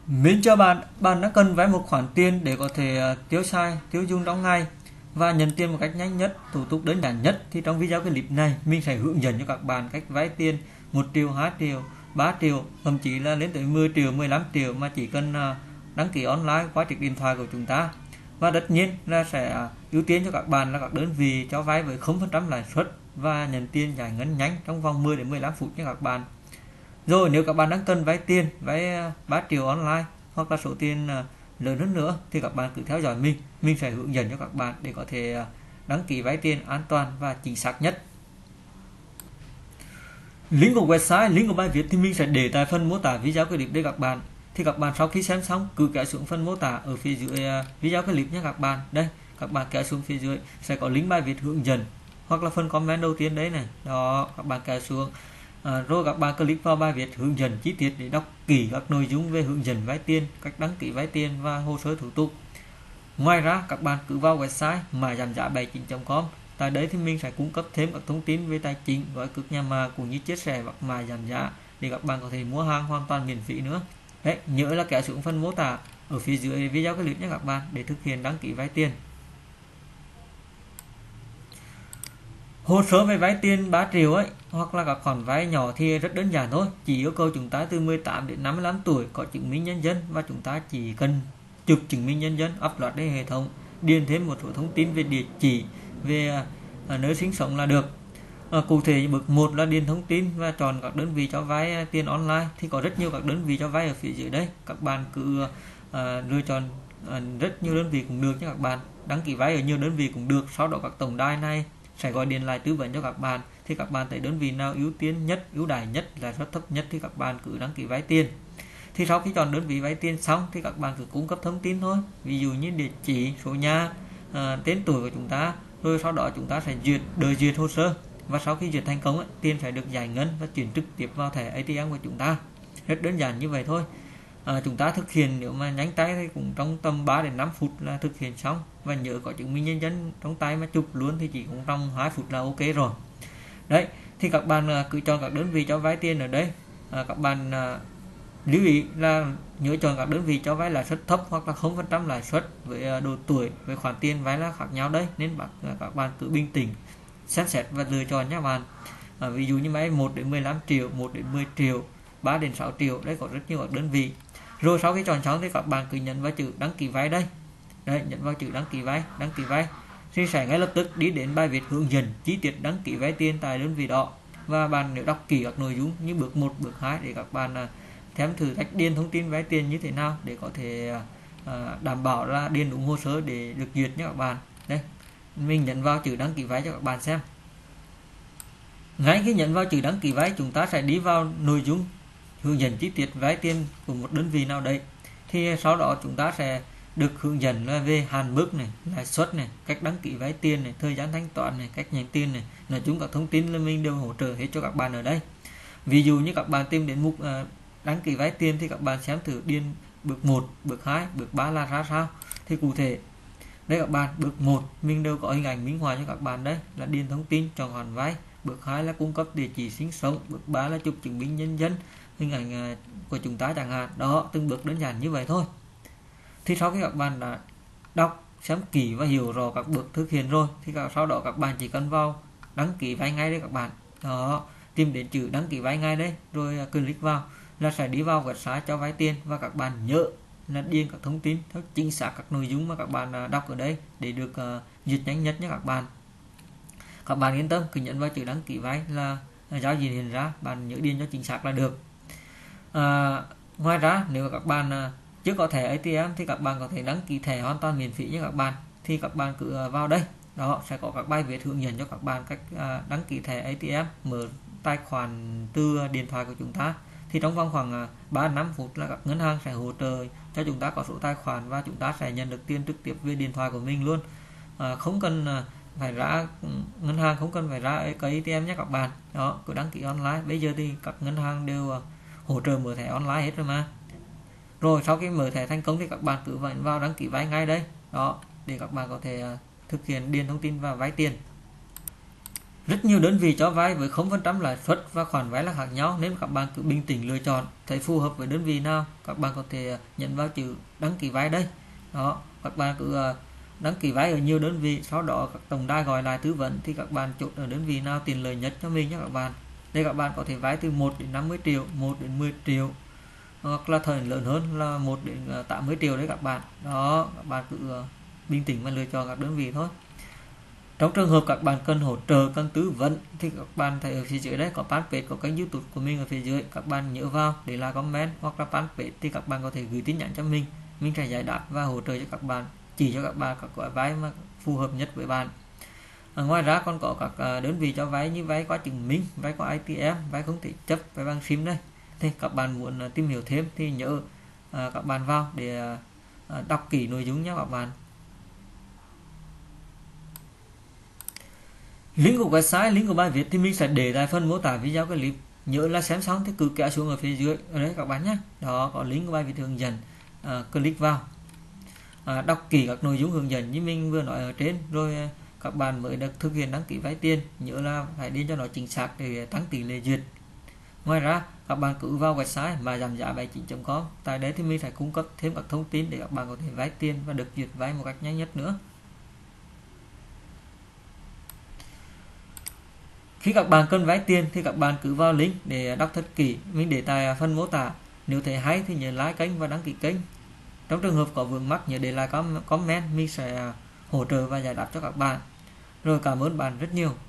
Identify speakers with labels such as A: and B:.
A: Mình cho bạn, bạn đã cần vay một khoản tiền để có thể tiêu xài, tiêu dùng trong ngày và nhận tiền một cách nhanh nhất, thủ tục đơn giản nhất. Thì trong video clip này mình sẽ hướng dẫn cho các bạn cách vay tiền 1 triệu, 2 triệu, 3 triệu, thậm chí là lên tới 10 triệu, 15 triệu mà chỉ cần đăng ký online qua chiếc điện thoại của chúng ta. Và tất nhiên là sẽ ưu tiên cho các bạn là các đơn vị cho vay với 0% lãi suất và nhận tiền giải ngân nhanh trong vòng 10 đến 15 phút nha các bạn. Rồi nếu các bạn đang cần vay tiền, vay 3 triệu online hoặc là số tiền lớn hơn nữa thì các bạn cứ theo dõi mình sẽ hướng dẫn cho các bạn để có thể đăng ký vay tiền an toàn và chính xác nhất. Link của website, link của bài viết thì mình sẽ để tại phần mô tả video clip đây các bạn. Thì các bạn sau khi xem xong cứ kéo xuống phần mô tả ở phía dưới video clip nhé các bạn. Đây, các bạn kéo xuống phía dưới sẽ có link bài viết hướng dẫn hoặc là phần comment đầu tiên đấy này. Đó, các bạn kéo xuống. Rồi các bạn click vào bài viết hướng dẫn chi tiết để đọc kỹ các nội dung về hướng dẫn vay tiền, cách đăng ký vay tiền và hồ sơ thủ tục. Ngoài ra các bạn cứ vào website mà giảm giá 79.com. Tại đấy thì mình sẽ cung cấp thêm các thông tin về tài chính, gói cước nhà mà cũng như chia sẻ hoặc mà giảm giá để các bạn có thể mua hàng hoàn toàn miễn phí nữa. Đấy, nhớ là kéo xuống phần mô tả ở phía dưới video clip nhé các bạn để thực hiện đăng ký vay tiền. Hồ sơ về vay tiền 3 triệu ấy hoặc là các khoản vay nhỏ thì rất đơn giản thôi, chỉ yêu cầu chúng ta từ 18 đến 55 tuổi có chứng minh nhân dân và chúng ta chỉ cần chụp chứng minh nhân dân upload lên hệ thống, điền thêm một số thông tin về địa chỉ, về nơi sinh sống là được. Cụ thể bước 1 là điền thông tin và chọn các đơn vị cho vay tiền online, thì có rất nhiều các đơn vị cho vay ở phía dưới đây, các bạn cứ lựa chọn rất nhiều đơn vị cũng được nha các bạn, đăng ký vay ở nhiều đơn vị cũng được. Sau đó các tổng đài này sẽ gọi điện lại tư vấn cho các bạn, thì các bạn thấy đơn vị nào ưu tiên nhất, ưu đãi nhất, lãi suất thấp nhất thì các bạn cứ đăng ký vay tiền. Thì sau khi chọn đơn vị vay tiền xong thì các bạn cứ cung cấp thông tin thôi, ví dụ như địa chỉ, số nhà, tên tuổi của chúng ta, rồi sau đó chúng ta sẽ đợi duyệt hồ sơ, và sau khi duyệt thành công ấy, tiền sẽ được giải ngân và chuyển trực tiếp vào thẻ ATM của chúng ta. Rất đơn giản như vậy thôi. Chúng ta thực hiện nếu mà nhanh tay thì cũng trong tầm 3 đến 5 phút là thực hiện xong, và nhớ có chứng minh nhân dân trong tay mà chụp luôn thì chỉ cũng trong 2 phút là ok rồi. Đấy, thì các bạn cứ chọn các đơn vị cho vay tiền ở đây. Các bạn lưu ý là nhớ chọn các đơn vị cho vay lãi suất thấp hoặc là 0% lãi suất, với độ tuổi, với khoản tiền vay là khác nhau đấy, nên các bạn cứ bình tĩnh xem xét và lựa chọn nhé bạn. Ví dụ như vay 1 đến 15 triệu, 1 đến 10 triệu, 3 đến 6 triệu, đây có rất nhiều các đơn vị. Rồi sau khi chọn xong thì các bạn cứ nhấn vào chữ đăng ký vay đây. Đây, nhấn vào chữ đăng ký vay thì sẽ ngay lập tức đi đến bài viết hướng dẫn chi tiết đăng ký vay tiền tại đơn vị đó. Và bạn nếu đọc kỹ các nội dung như bước 1, bước 2 để các bạn thêm thử cách điền thông tin vay tiền như thế nào để có thể đảm bảo là điền đúng hồ sơ để được duyệt nhé các bạn. Đây, mình nhấn vào chữ đăng ký vay cho các bạn xem. Ngay khi nhấn vào chữ đăng ký vay, chúng ta sẽ đi vào nội dung hướng dẫn chi tiết vay tiền của một đơn vị nào đấy. Thì sau đó chúng ta sẽ được hướng dẫn về hạn mức này, lãi suất này, cách đăng ký vay tiền này, thời gian thanh toán này, cách nhận tiền này. Nói chung các thông tin là mình đều hỗ trợ hết cho các bạn ở đây. Ví dụ như các bạn tìm đến mục đăng ký vay tiền thì các bạn xem thử điền bước 1, bước 2, bước 3 là ra sao. Thì cụ thể đây các bạn, bước 1 mình đều có hình ảnh minh họa cho các bạn, đấy là điền thông tin chọn khoản vay, bước 2 là cung cấp địa chỉ sinh sống, bước 3 là chụp chứng minh nhân dân, hình ảnh của chúng ta chẳng hạn. Đó, từng bước đơn giản như vậy thôi. Thì sau khi các bạn đã đọc xem kỹ và hiểu rõ các bước thực hiện rồi thì sau đó các bạn chỉ cần vào đăng ký vay ngay đây các bạn. Đó, tìm đến chữ đăng ký vay ngay đấy, rồi click vào là sẽ đi vào website cho vay tiền, và các bạn nhớ là điền các thông tin theo chính xác các nội dung mà các bạn đọc ở đây để được duyệt nhanh nhất nhé các bạn. Các bạn yên tâm, cứ nhấn vào chữ đăng ký vay là giao diện hiện ra, bạn nhớ điền cho chính xác là được. Ngoài ra nếu các bạn chưa có thẻ ATM thì các bạn có thể đăng ký thẻ hoàn toàn miễn phí nhé các bạn. Thì các bạn cứ vào đây, đó sẽ có các bài viết hướng dẫn cho các bạn cách đăng ký thẻ ATM, mở tài khoản từ điện thoại của chúng ta. Thì trong vòng khoảng 3-5 phút là các ngân hàng sẽ hỗ trợ cho chúng ta có số tài khoản, và chúng ta sẽ nhận được tiền trực tiếp về điện thoại của mình luôn. Không cần phải ra ngân hàng, không cần phải ra cái ATM nhé các bạn. Đó, cứ đăng ký online. Bây giờ thì các ngân hàng đều hỗ trợ mở thẻ online hết rồi mà. Rồi sau khi mở thẻ thành công thì các bạn cứ vào đăng ký vay ngay đây. Đó, để các bạn có thể thực hiện điền thông tin và vay tiền. Rất nhiều đơn vị cho vay với 0% lãi suất và khoản vay là khác nhau, nên các bạn cứ bình tĩnh lựa chọn, thấy phù hợp với đơn vị nào các bạn có thể nhấn vào chữ đăng ký vay đây. Đó, các bạn cứ đăng ký vay ở nhiều đơn vị, sau đó các tổng đài gọi lại tư vấn thì các bạn chốt ở đơn vị nào tiền lợi nhất cho mình nhé các bạn. Đây các bạn có thể vay từ 1 đến 50 triệu, 1 đến 10 triệu, hoặc là thời lớn hơn là 1 đến 80 triệu đấy các bạn. Đó, các bạn cứ bình tĩnh mà lựa chọn các đơn vị thôi. Trong trường hợp các bạn cần hỗ trợ, cần tư vấn thì các bạn thấy ở phía dưới đây có fanpage, có kênh YouTube của mình ở phía dưới, các bạn nhớ vào để lại comment, hoặc là fanpage thì các bạn có thể gửi tin nhắn cho mình sẽ giải đáp và hỗ trợ cho các bạn, chỉ cho các bạn các gói vay mà phù hợp nhất với bạn. Ngoài ra còn có các đơn vị cho vay như vay qua chứng minh, vay qua ATM, vay không thể chấp, vay bằng sim đây. Thì các bạn muốn tìm hiểu thêm thì nhớ các bạn vào để đọc kỹ nội dung nhé các bạn. Link của website, link của bài viết thì mình sẽ để tại phần mô tả video clip. Nhớ là xem xong thì cứ kéo xuống ở phía dưới ở đấy các bạn nhé. Đó, có link của bài viết hướng dẫn, click vào, đọc kỹ các nội dung hướng dẫn như mình vừa nói ở trên, rồi các bạn mới được thực hiện đăng ký vay tiền. Nhớ là phải điền cho nó chính xác để tăng tỷ lệ duyệt. Ngoài ra các bạn cứ vào website mà giảm giá 79.com, tại đấy thì mình sẽ cung cấp thêm các thông tin để các bạn có thể vay tiền và được duyệt vay một cách nhanh nhất nữa. Khi các bạn cần vay tiền thì các bạn cứ vào link để đọc thật kỹ, mình để tại phần mô tả. Nếu thấy hay thì nhớ like kênh và đăng ký kênh. Trong trường hợp có vướng mắc nhớ để lại comment, mình sẽ hỗ trợ và giải đáp cho các bạn. Rồi, cảm ơn bạn rất nhiều.